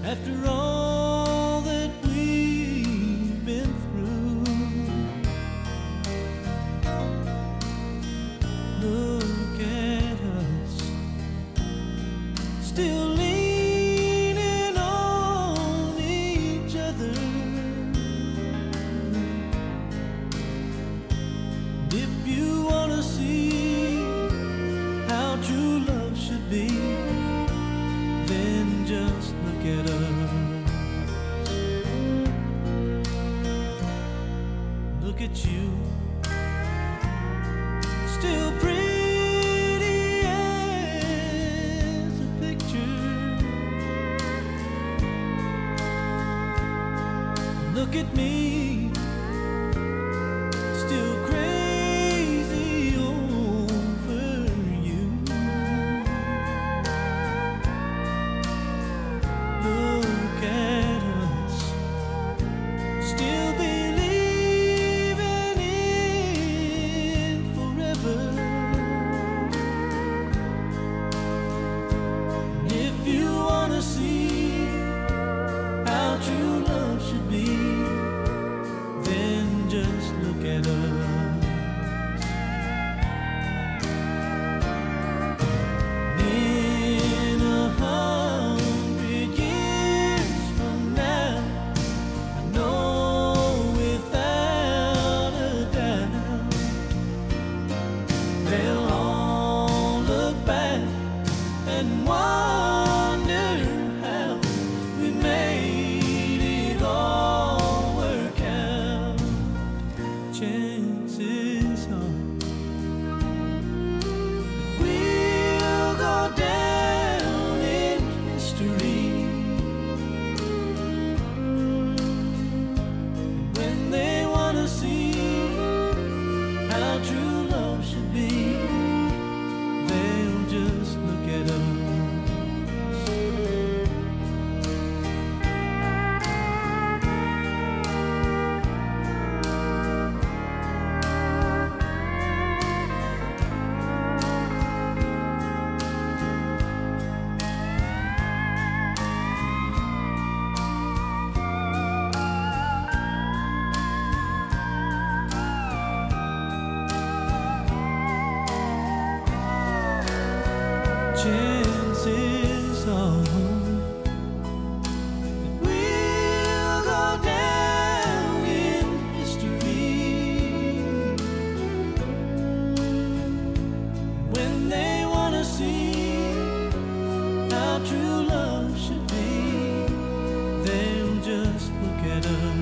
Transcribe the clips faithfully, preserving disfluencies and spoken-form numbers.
After all that we've been through, look at us, still leaning on each other. If you want to see how true love should be, then just look at us. Look at you, still pretty as a picture. Look at me, still crazy over you. Look at us, still believing in forever. If you wanna see how true love should be, then just look at us. In a hundred years from now, I know without a doubt, they'll all look back and wonder how we made it all work out. Chances are we'll go down in history. And when they wanna see how true love should be, they'll just look at us. Chances are we'll go down in history. When they wanna see how true love should be, they'll just look at us.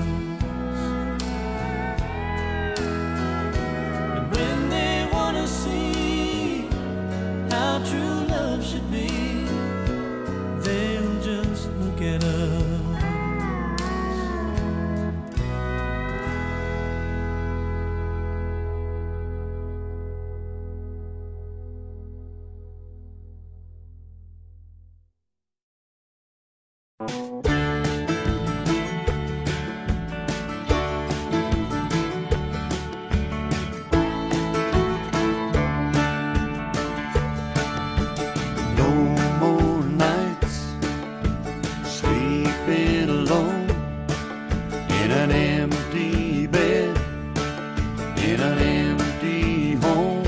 And when they wanna see how true love should be, they'll just look at us. No more nights sleeping alone in an empty bed, in an empty home.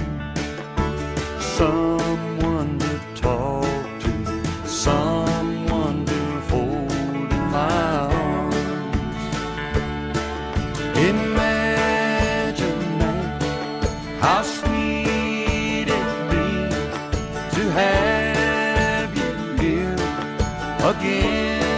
Someone to talk to, someone to hold in my arms. Imagine that, how sweet it'd be to have you here again.